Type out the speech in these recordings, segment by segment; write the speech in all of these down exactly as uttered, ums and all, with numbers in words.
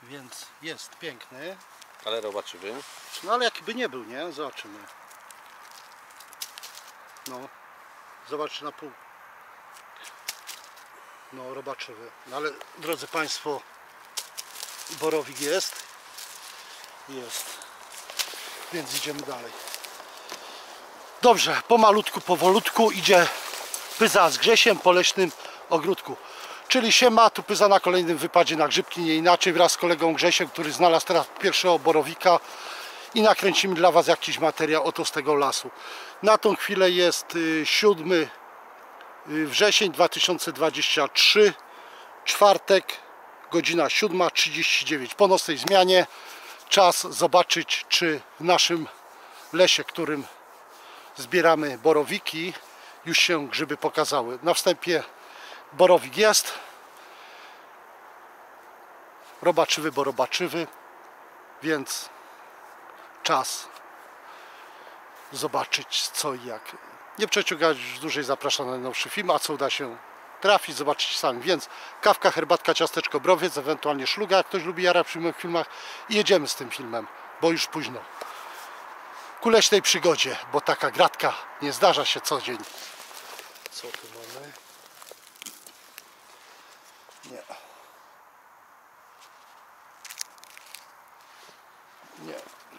Więc jest piękny. Ale robaczywy. No ale jakby nie był, nie? Zobaczymy. No. Zobacz na pół. No, robaczywy. No ale drodzy Państwo, borowik jest. Jest. Więc idziemy dalej. Dobrze, pomalutku, powolutku idzie pyza z Grzesiem po leśnym ogródku. Czyli siema, tu pyza na kolejnym wypadzie na grzybki, nie inaczej, wraz z kolegą Grzesiem, który znalazł teraz pierwszego borowika i nakręcimy dla Was jakiś materiał oto z tego lasu. Na tą chwilę jest siódmy wrzesień dwa tysiące dwudziesty trzeci, czwartek, godzina siódma trzydzieści dziewięć. Po nocnej zmianie czas zobaczyć, czy w naszym lesie, którym zbieramy borowiki, już się grzyby pokazały. Na wstępie borowik jest, robaczywy, bo robaczywy, więc czas zobaczyć co i jak. Nie przeciągać już dłużej, zapraszam na najnowszy film, a co uda się trafić, zobaczyć sami. Więc kawka, herbatka, ciasteczko, browiec, ewentualnie szluga, jak ktoś lubi jarać przy moich filmach, i jedziemy z tym filmem, bo już późno. Ku leśnej przygodzie, bo taka gratka nie zdarza się co dzień. Co tu mamy? Nie. Nie.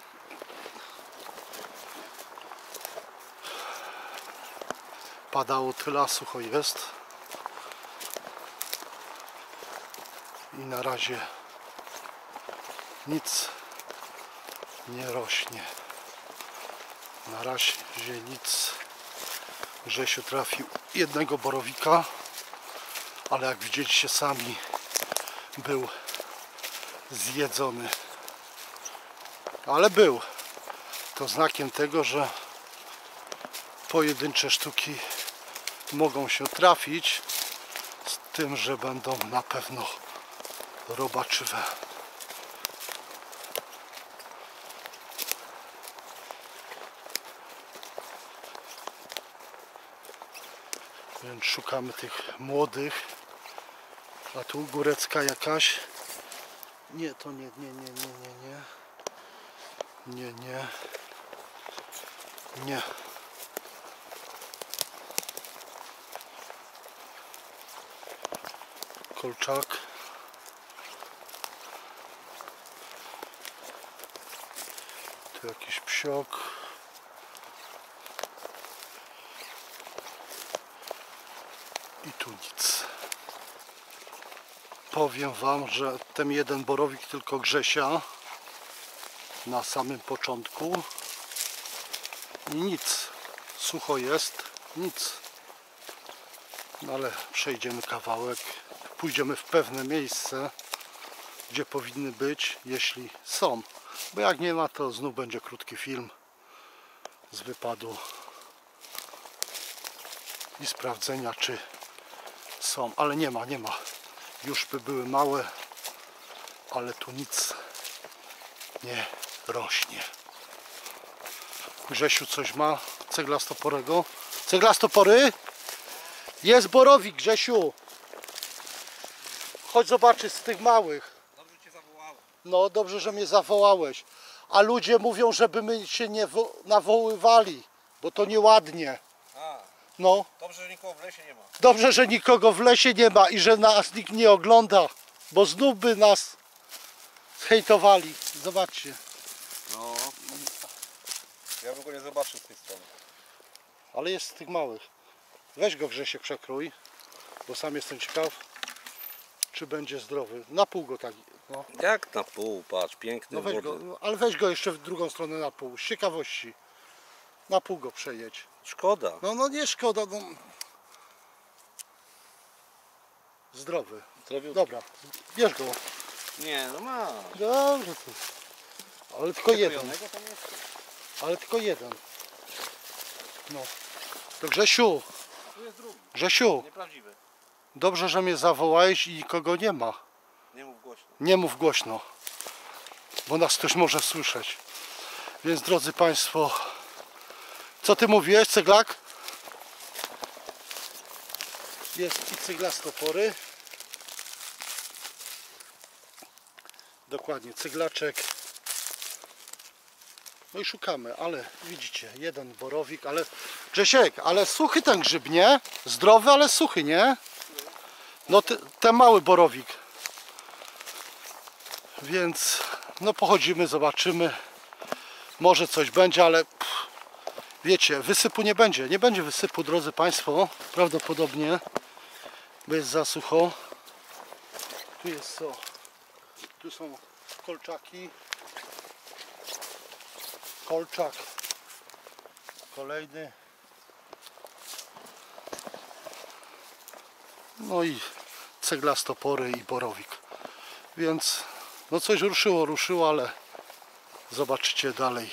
Padało tyle, a sucho jest. I na razie nic nie rośnie. Na razie nic. Grzesiu trafił jednego borowika, ale jak widzieliście sami, był zjedzony. Ale był. To znakiem tego, że pojedyncze sztuki mogą się trafić, z tym, że będą na pewno robaczywe. Więc szukamy tych młodych. A tu górecka jakaś. Nie, to nie, nie, nie, nie, nie, nie. Nie, nie. Nie. Kolczak. Tu jakiś psiok. I tu nic. Powiem Wam, że ten jeden borowik tylko Grzesia na samym początku i nic. Sucho jest, nic. No ale przejdziemy kawałek, pójdziemy w pewne miejsce, gdzie powinny być, jeśli są. Bo jak nie ma, to znów będzie krótki film z wypadu i sprawdzenia, czy są. Ale nie ma, nie ma. Już by były małe, ale tu nic nie rośnie. Grzesiu coś ma ceglastoporego. Ceglastopory? Jest borowik, Grzesiu. Chodź zobaczyć z tych małych. Dobrze Cię zawołałem. No dobrze, że mnie zawołałeś. A ludzie mówią, żeby my się nie nawoływali, bo to nieładnie. A, No. dobrze, że nikogo w lesie nie ma. Dobrze, że nikogo w lesie nie ma i że nas nikt nie ogląda, bo znów by nas hejtowali. Zobaczcie. No. Ja bym go nie zobaczył z tej strony. Ale jest z tych małych. Weź go, Grzesiek, przekrój, bo sam jestem ciekaw, czy będzie zdrowy. Na pół go tak. No, Jak na pół, patrz, piękny, no weź młody. go, no, ale weź go jeszcze w drugą stronę na pół, z ciekawości. Na pół go przejedź. Szkoda. No, no nie szkoda. No. Zdrowy. Zdrowiutki. Dobra, bierz go. Nie, no ma. Dobrze. To. Ale tylko jeden. Przekrojonego tam jest. Ale tylko jeden. No. To Grzesiu, Tu jest drugi, Grzesiu, nieprawdziwy. dobrze, że mnie zawołałeś i nikogo nie ma. Nie mów głośno. Nie mów głośno, bo nas ktoś może słyszeć. Więc drodzy Państwo, co Ty mówiłeś, ceglak? Jest i ceglastopory. Dokładnie, cyglaczek. No i szukamy, ale widzicie, jeden borowik, ale Grzesiek, ale suchy ten grzyb, nie? Zdrowy, ale suchy, nie? No te, ten mały borowik. Więc no pochodzimy, zobaczymy. Może coś będzie, ale pff, wiecie, wysypu nie będzie. Nie będzie wysypu, drodzy Państwo, prawdopodobnie, bo jest za sucho. Tu jest co? Tu są kolczaki. Kolczak. Kolejny. No i ceglastopory i borowik. Więc no coś ruszyło, ruszyło, ale zobaczycie dalej,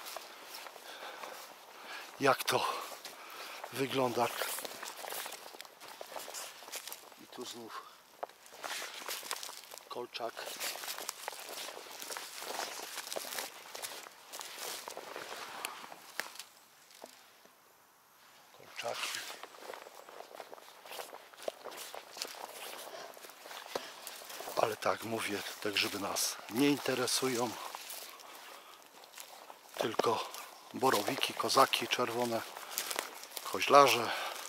jak to wygląda. I tu znów kolczak. Kolczaki. Ale tak mówię, te grzyby nas nie interesują. Tylko borowiki, kozaki czerwone, koźlarze.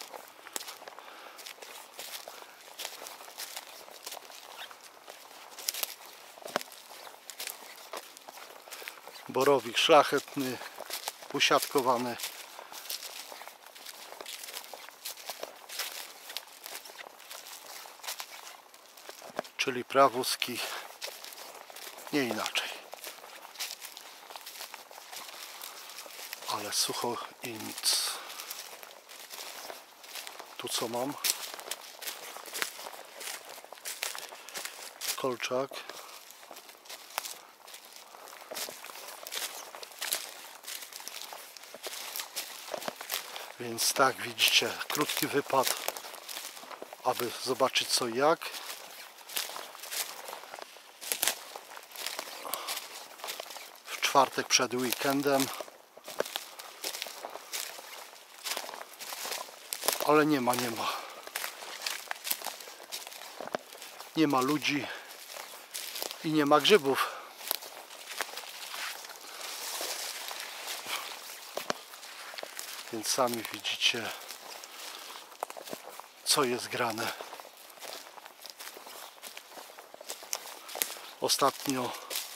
Borowik szlachetny, usiadkowany. Czyli prawuski, nie inaczej. Ale sucho i nic. Tu co mam? Kolczak. Więc tak, widzicie, krótki wypad, aby zobaczyć co i jak. W czwartek przed weekendem. Ale nie ma, nie ma. Nie ma ludzi i nie ma grzybów. Więc sami widzicie, co jest grane. Ostatnio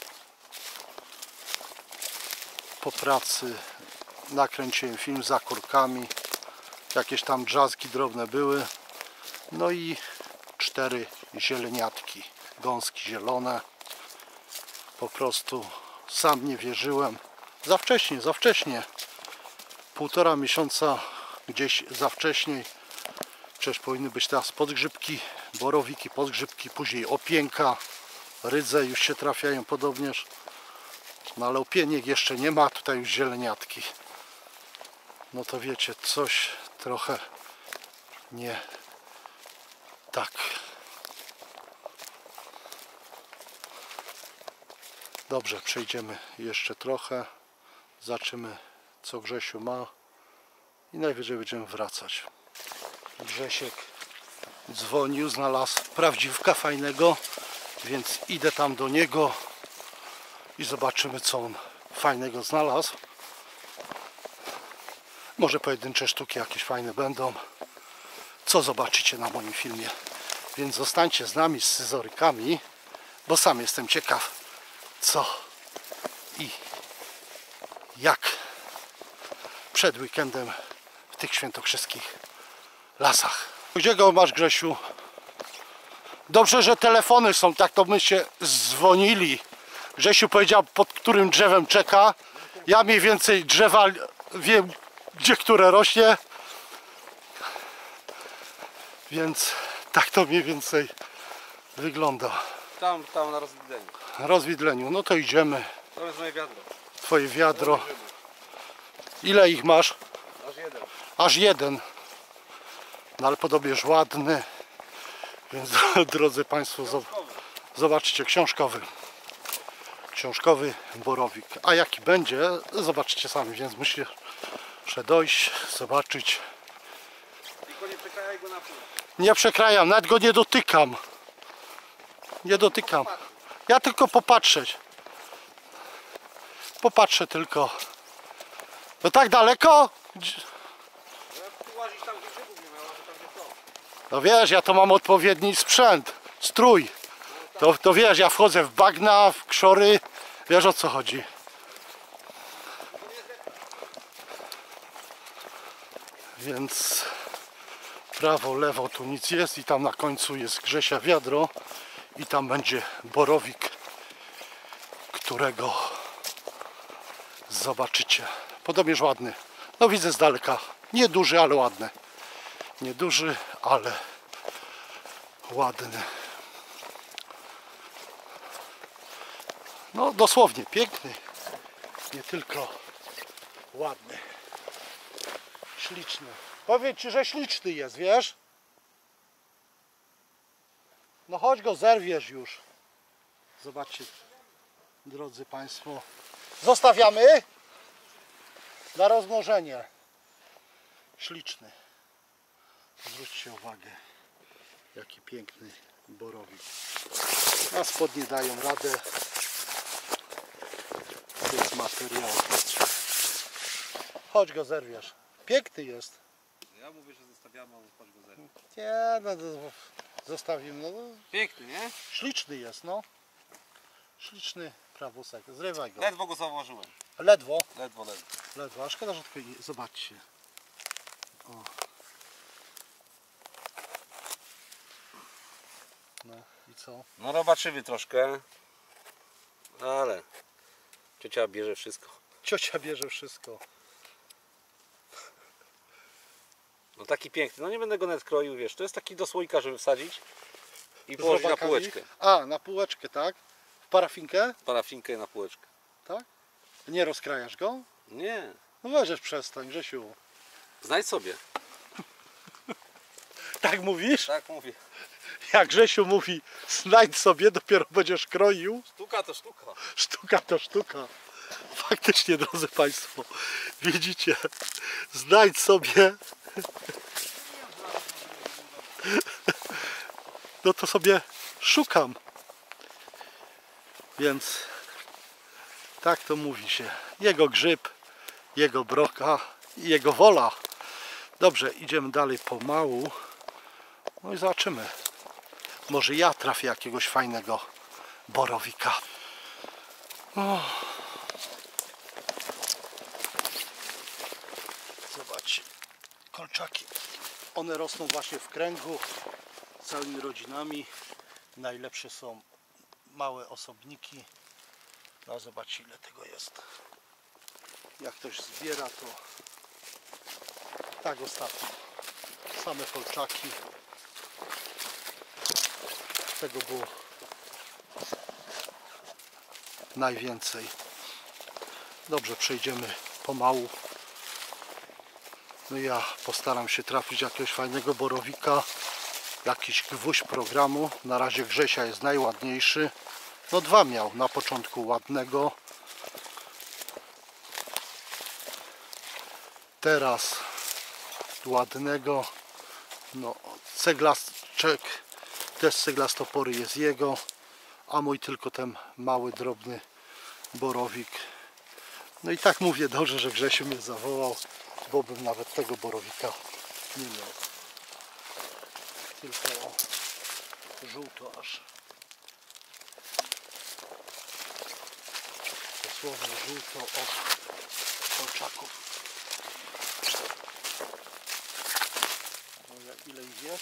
po pracy nakręciłem film za kurkami. Jakieś tam drzazgi drobne były. No i cztery zieleniatki, gąski zielone. Po prostu sam nie wierzyłem. Za wcześnie, za wcześnie. Półtora miesiąca gdzieś za wcześnie. Przecież powinny być teraz podgrzybki, borowiki, podgrzybki, później opienka, rydze już się trafiają podobnież. No ale opieniek jeszcze nie ma, tutaj już zieleniatki. No to wiecie, coś trochę nie tak. Dobrze, przejdziemy jeszcze trochę. Zobaczymy, co Grzesiu ma. I najwyżej będziemy wracać. Grzesiek dzwonił, znalazł prawdziwka fajnego, więc idę tam do niego i zobaczymy, co on fajnego znalazł. Może pojedyncze sztuki jakieś fajne będą, co zobaczycie na moim filmie. Więc zostańcie z nami, z scyzorykami, bo sam jestem ciekaw, co i jak przed weekendem w tych świętokrzyskich lasach. Gdzie go masz, Grzesiu? Dobrze, że telefony są, tak to my się dzwonili. Grzesiu powiedział, pod którym drzewem czeka. Ja mniej więcej drzewa wiem, gdzie które rośnie. Więc tak to mniej więcej wygląda. Tam, tam na rozwidleniu. Na rozwidleniu, no to idziemy. To jest moje wiadro. Twoje wiadro. Ile ich masz? Aż jeden. Aż jeden. No ale podobnież ładny. Więc drodzy Państwo, zobaczcie, książkowy. Książkowy borowik. A jaki będzie, zobaczycie sami, więc muszę dojść, zobaczyć. Tylko nie przekrajaj go na pół. Nie przekrajam, nawet go nie dotykam. Nie dotykam. Ja tylko popatrzeć. Popatrzę tylko. No tak daleko? Tu łazić tam, gdzie grzybów nie ma, łazić tam, gdzie są. No wiesz, ja to mam odpowiedni sprzęt, strój. To, to wiesz, ja wchodzę w bagna, w krzory. Wiesz, o co chodzi. Więc prawo, lewo tu nic jest i tam na końcu jest Grzesia wiadro i tam będzie borowik, którego zobaczycie. Podobnież ładny. No widzę z daleka. Nieduży, ale ładny. Nieduży, ale ładny. No dosłownie piękny. Nie tylko ładny. Śliczny. Powiem ci, że śliczny jest, wiesz? No chodź go zerwiesz już. Zobaczcie, drodzy Państwo. Zostawiamy na rozmnożenie. Śliczny. Zwróćcie uwagę, jaki piękny borowik. A spodnie dają radę. To jest materiał. Chodź go zerwiesz. Piękny jest. Ja mówię, że zostawiamy, a chodź go zerwać. Nie, no, no, zostawimy. No, Piękny, nie? śliczny jest, no. Śliczny prawosek. Zrywaj go. Ledwo go zauważyłem. Ledwo. Ledwo, ledwo. Ledwo. A szkoda, że tylko nie... Zobaczcie. O. No i co? No robaczywy troszkę. Ale ciocia bierze wszystko. Ciocia bierze wszystko. No taki piękny. No nie będę go nawet kroił, wiesz. To jest taki do słoika, żeby wsadzić i Z położyć na robakami? półeczkę. A, na półeczkę, tak? W parafinkę? Parafinkę na półeczkę. Tak? Nie rozkrajasz go? Nie. No weźesz przestań, Grzesiu. Znajdź sobie. Tak mówisz? Tak mówię. Jak Grzesiu mówi, znajdź sobie, dopiero będziesz kroił. Sztuka to sztuka. Sztuka to sztuka. Faktycznie, drodzy Państwo, widzicie, znajdź sobie. No to sobie szukam. Więc tak to mówi się. Jego grzyb, jego broka i jego wola. Dobrze, idziemy dalej pomału. No i zobaczymy. Może ja trafię jakiegoś fajnego borowika. O. Zobaczcie, kolczaki. One rosną właśnie w kręgu całymi rodzinami. Najlepsze są małe osobniki. No zobaczcie, ile tego jest. Jak ktoś zbiera, to tak ostatnio. Same kolczaki. Tego było najwięcej. Dobrze, przejdziemy pomału. No ja postaram się trafić jakiegoś fajnego borowika, jakiś gwóźdź programu. Na razie Grzesia jest najładniejszy. No dwa miał na początku ładnego. Teraz ładnego. No ceglaczek, też ceglastopory jest jego, a mój tylko ten mały, drobny borowik. No i tak mówię, dobrze, że Grzesiu mnie zawołał, bo bym nawet tego borowika nie miał. Tylko o, żółto aż. Dosłownie żółto od kolczaków. No, ile ich jest?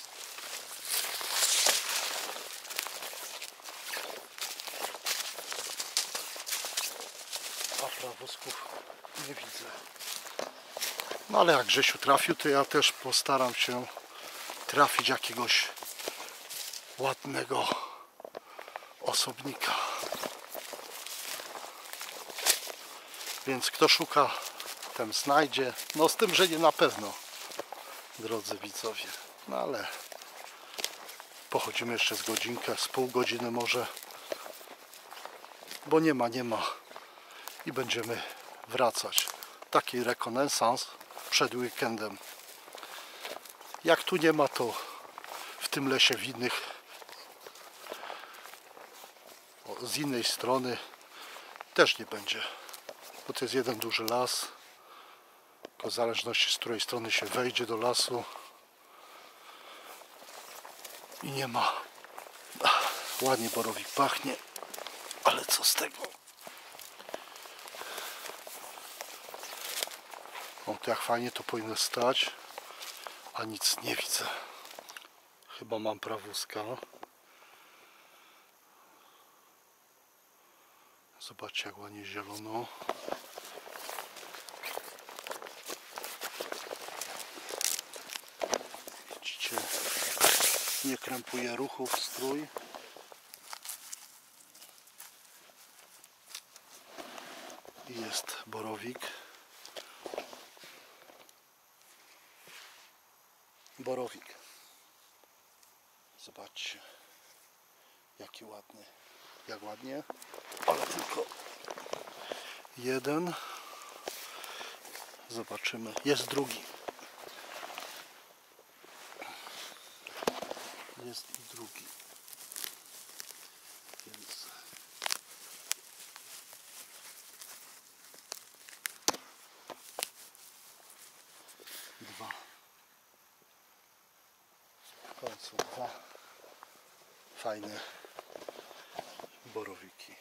A prawosków nie widzę. No ale jak Grzesiu trafił, to ja też postaram się trafić jakiegoś ładnego osobnika. Więc kto szuka, ten znajdzie. No z tym, że nie na pewno, drodzy widzowie. No ale pochodzimy jeszcze z godzinkę, z pół godziny może. Bo nie ma, nie ma. I będziemy wracać. Taki rekonesans przed weekendem. Jak tu nie ma, to w tym lesie winnych. O, bo z innej strony też nie będzie, bo to jest jeden duży las, tylko w zależności z której strony się wejdzie do lasu i nie ma. Ładnie borowik pachnie, ale co z tego? O, to jak fajnie to powinno stać, a nic nie widzę. Chyba mam prawuska. Zobaczcie, jak ładnie zielono. Widzicie, nie krępuje ruchów strój. I jest borowik. Borowik. Zobaczcie, jaki ładny. Jak ładnie, ale tylko jeden. Zobaczymy. Jest drugi. Jest i drugi. Więc dwa. W końcu dwa fajne borowiki.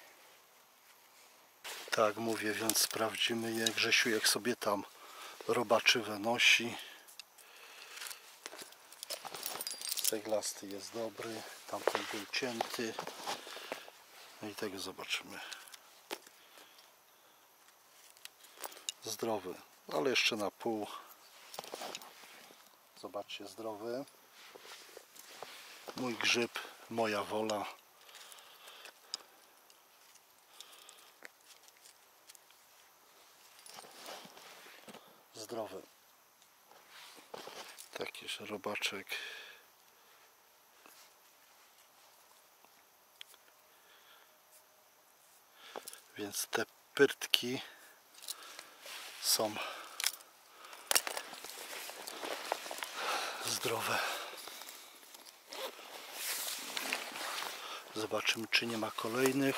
Tak mówię, więc sprawdzimy je. Grzesiu jak sobie tam robaczywę nosi. Ceglasty jest dobry, tamten był cięty. No i tego zobaczymy. Zdrowy, ale jeszcze na pół. Zobaczcie, zdrowy. Mój grzyb, moja wola. Zdrowy. Taki robaczek. Więc te pyrtki są zdrowe. Zobaczymy, czy nie ma kolejnych.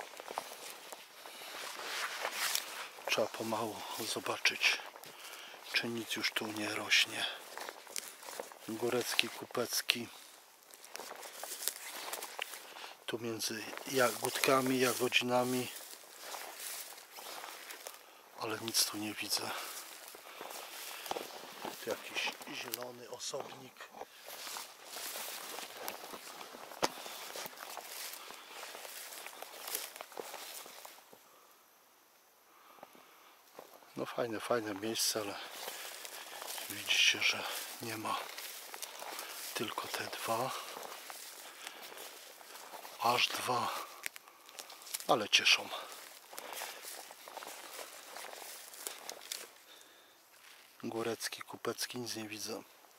Trzeba pomału zobaczyć, czy nic już tu nie rośnie. Górecki, kupecki. Tu między jagódkami, jagodzinami. Ale nic tu nie widzę. Tu jakiś zielony osobnik. No fajne, fajne miejsce, ale widzicie, że nie ma tylko te dwa. Aż dwa. Ale cieszą. Górecki, kupecki, nic nie widzę.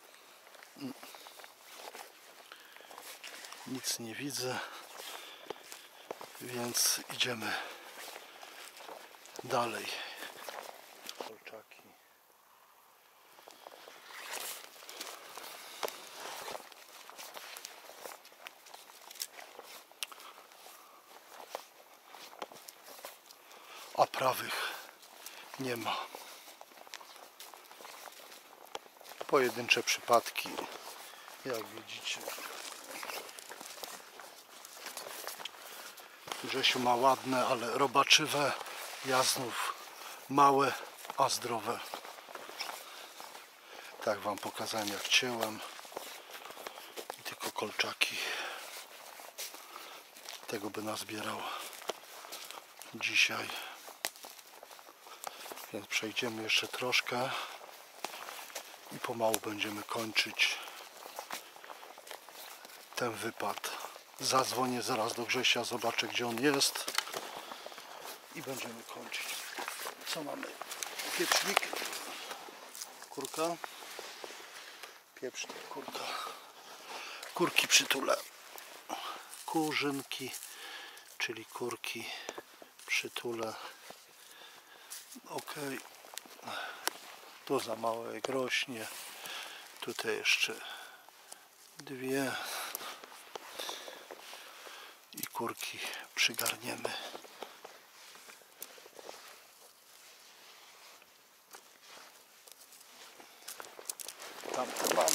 Nic nie widzę. Więc idziemy dalej. Kolczaki. A prawych nie ma. Pojedyncze przypadki, jak widzicie. Grzesiu ma ładne, ale robaczywe, ja znów małe, a zdrowe. Tak wam pokazałem, jak cięłem. I tylko kolczaki. Tego by nazbierał dzisiaj. Więc przejdziemy jeszcze troszkę i pomału będziemy kończyć ten wypad. Zadzwonię zaraz do Grzesia, zobaczę, gdzie on jest i będziemy kończyć. Co mamy? Piecznik, kurka, piecznik, kurka, kurki przytule, kurzynki, czyli kurki przytule. Ok, to za małe jak rośnie. Tutaj jeszcze dwie i kurki przygarniemy. Tamte mam.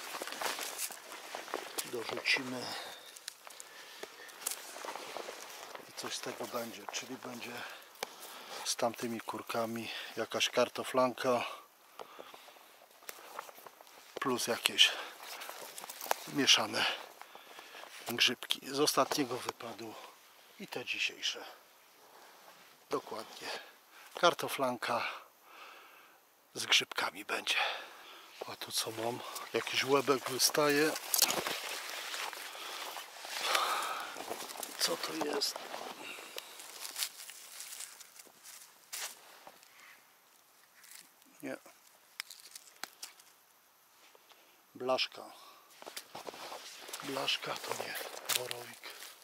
Dorzucimy i coś z tego będzie, czyli będzie z tamtymi kurkami jakaś kartoflanka plus jakieś mieszane grzybki z ostatniego wypadu i te dzisiejsze. Dokładnie. Kartoflanka z grzybkami będzie. A tu co mam? Jakiś łebek wystaje. Co to jest? Nie. Blaszka. Blaszka to nie. Borowik.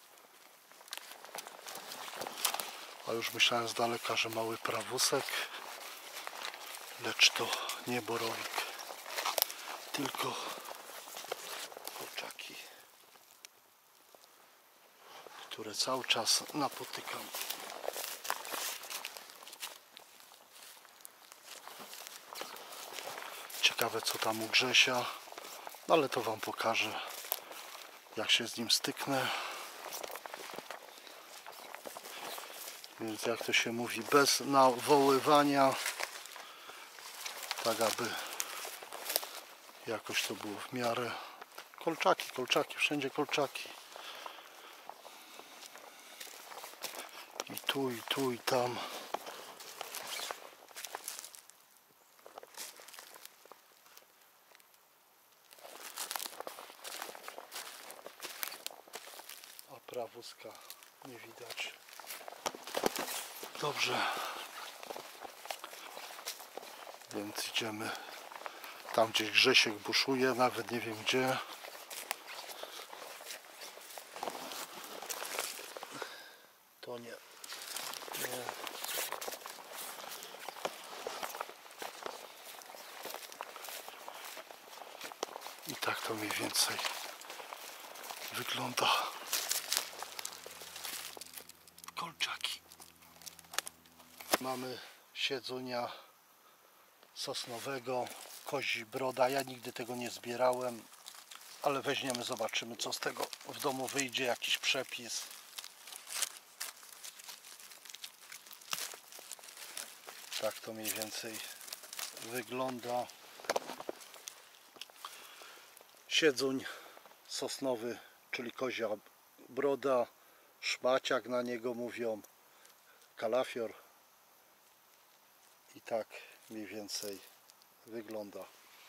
A już myślałem z daleka, że mały prawusek. Lecz to nie borowik. Tylko kurczaki, które cały czas napotykam. Ciekawe co tam u Grzesia, ale to wam pokażę, jak się z nim styknę. Więc jak to się mówi, bez nawoływania, tak aby jakoś to było w miarę. Kolczaki, kolczaki, wszędzie kolczaki. I tu, i tu, i tam. A prawuska nie widać. Dobrze. Więc idziemy tam, gdzieś Grzesiek buszuje, nawet nie wiem gdzie. To nie. Nie. I tak to mniej więcej wygląda. Kolczaki. Mamy siedzonia sosnowego, kozi broda. Ja nigdy tego nie zbierałem, ale weźmiemy, zobaczymy co z tego w domu wyjdzie, jakiś przepis. Tak to mniej więcej wygląda. Siedzoń sosnowy, czyli kozia broda, szmaciak na niego mówią, kalafior. I tak mniej więcej wygląda.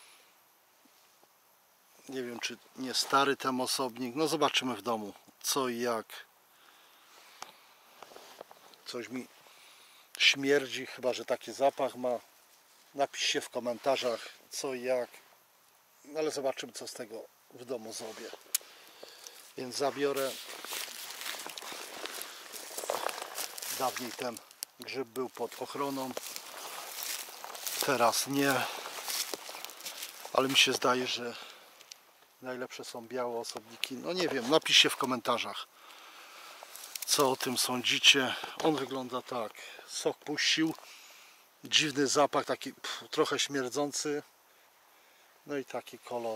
Nie wiem, czy nie stary ten osobnik. No zobaczymy w domu co i jak. Coś mi śmierdzi, chyba że taki zapach ma. Napiszcie w komentarzach co i jak. Ale zobaczymy co z tego w domu zrobię. Więc zabiorę. Dawniej ten grzyb był pod ochroną. Teraz nie. Ale mi się zdaje, że najlepsze są białe osobniki. No nie wiem, napiszcie w komentarzach co o tym sądzicie. On wygląda tak. Sok puścił. Dziwny zapach, taki pff, trochę śmierdzący. No i taki kolor.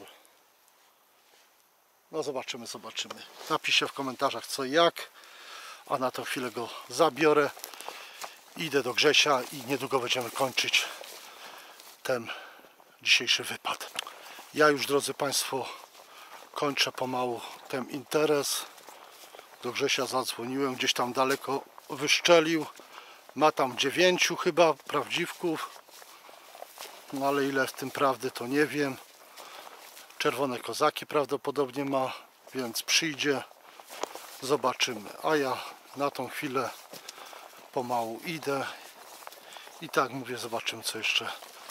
No zobaczymy, zobaczymy. Napiszcie w komentarzach co i jak. A na tą chwilę go zabiorę. Idę do Grzesia i niedługo będziemy kończyć ten dzisiejszy wypad. Ja już, drodzy Państwo, kończę pomału ten interes. Do Grzesia zadzwoniłem, gdzieś tam daleko wyszczelił. Ma tam dziewięciu chyba prawdziwków. No ale ile w tym prawdy to nie wiem. Czerwone kozaki prawdopodobnie ma, więc przyjdzie. Zobaczymy. A ja na tą chwilę pomału idę. I tak mówię, zobaczymy co jeszcze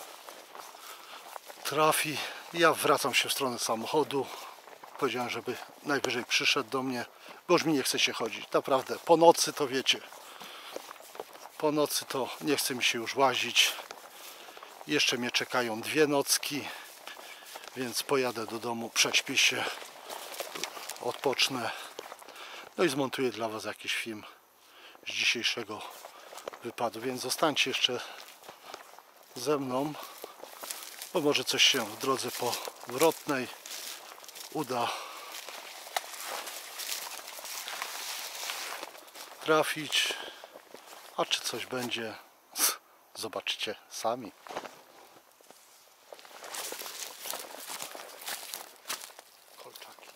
trafi. Ja wracam się w stronę samochodu. Powiedziałem, żeby najwyżej przyszedł do mnie, bo już mi nie chce się chodzić. Naprawdę, po nocy to wiecie. Po nocy to nie chce mi się już łazić. Jeszcze mnie czekają dwie nocki, więc pojadę do domu, prześpię się, odpocznę. No i zmontuję dla Was jakiś film z dzisiejszego wypadu, więc zostańcie jeszcze ze mną, bo może coś się w drodze powrotnej uda trafić, a czy coś będzie, zobaczycie sami. Kolczaki.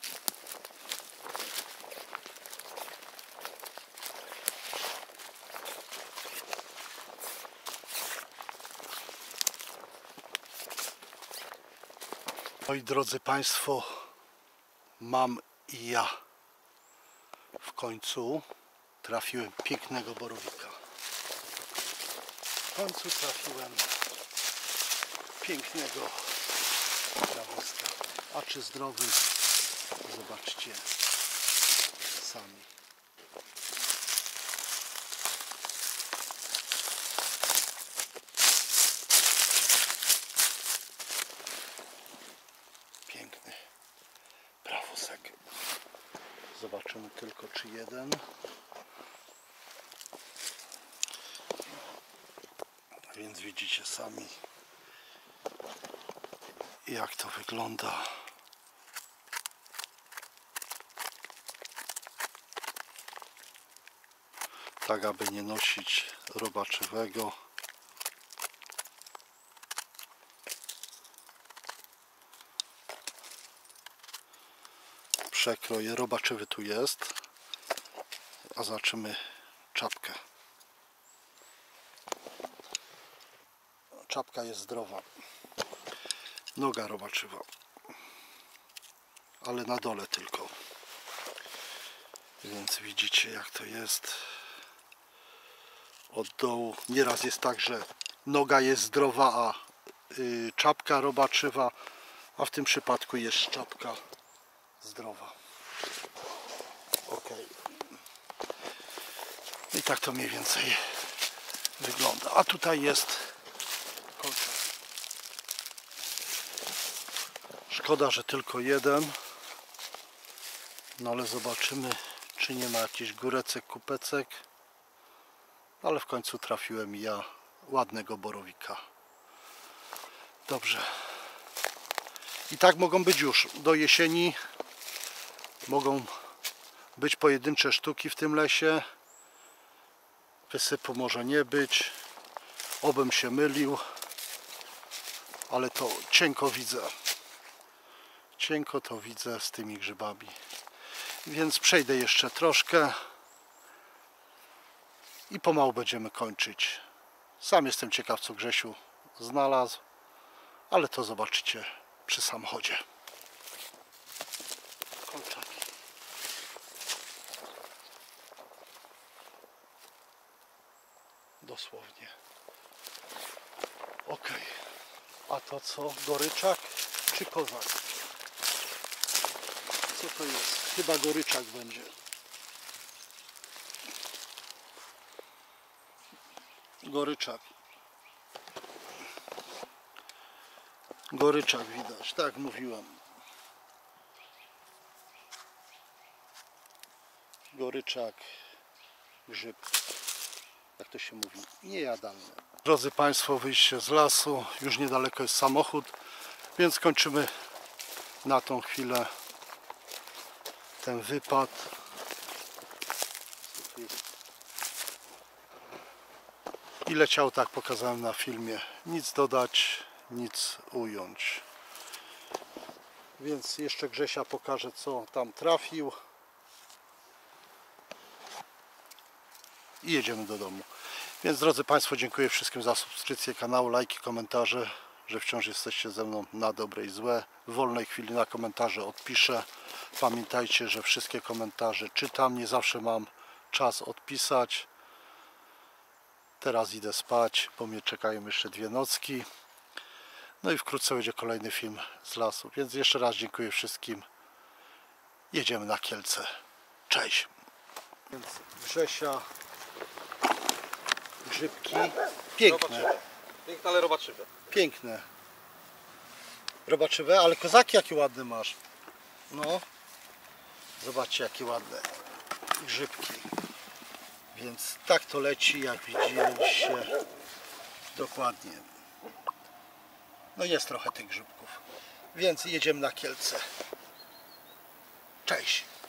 Moi drodzy Państwo, mam i ja w końcu trafiłem pięknego borowika. W końcu trafiłem pięknego prawostka. A czy zdrowy? Zobaczcie sami. Piękny prawosek. Zobaczymy tylko, czy jeden. Więc widzicie sami, jak to wygląda. Tak, aby nie nosić robaczywego. Przekroję. Robaczywy tu jest. A zobaczymy czapkę. Czapka jest zdrowa. Noga robaczywa. Ale na dole tylko. Więc widzicie, jak to jest. Od dołu. Nieraz jest tak, że noga jest zdrowa, a y, czapka robaczywa, a w tym przypadku jest czapka zdrowa. Ok. I tak to mniej więcej wygląda. A tutaj jest kolczak. Szkoda, że tylko jeden. No ale zobaczymy, czy nie ma jakichś górecek, kupecek. Ale w końcu trafiłem ja ładnego borowika. Dobrze. I tak mogą być już do jesieni. Mogą być pojedyncze sztuki w tym lesie. Wysypu może nie być. Obym się mylił. Ale to cienko widzę. Cienko to widzę z tymi grzybami. Więc przejdę jeszcze troszkę. I pomału będziemy kończyć. Sam jestem ciekaw, co Grzesiu znalazł. Ale to zobaczycie przy samochodzie. Kolczaki. Dosłownie. Ok. A to co? Goryczak czy kozak? Co to jest? Chyba goryczak będzie. Goryczak. Goryczak widać, tak mówiłem. Goryczak, grzyb, jak to się mówi, niejadalny. Drodzy Państwo, wyjście z lasu, już niedaleko jest samochód, więc kończymy na tą chwilę ten wypad. I leciał, tak pokazałem na filmie. Nic dodać, nic ująć. Więc jeszcze Grzesia pokaże, co tam trafił. I jedziemy do domu. Więc drodzy Państwo, dziękuję wszystkim za subskrypcję kanału, lajki, komentarze, że wciąż jesteście ze mną na dobre i złe. W wolnej chwili na komentarze odpiszę. Pamiętajcie, że wszystkie komentarze czytam. Nie zawsze mam czas odpisać. Teraz idę spać, bo mnie czekają jeszcze dwie nocki. No i wkrótce będzie kolejny film z lasu. Więc jeszcze raz dziękuję wszystkim. Jedziemy na Kielce. Cześć! Więc Grzesia, grzybki. Piękne. Piękne, ale robaczywe. Piękne. Robaczywe, ale kozaki jakie ładne masz. No. Zobaczcie, jakie ładne. grzybki. Więc tak to leci, jak widzieliście dokładnie. No jest trochę tych grzybków. Więc jedziemy na Kielce. Cześć!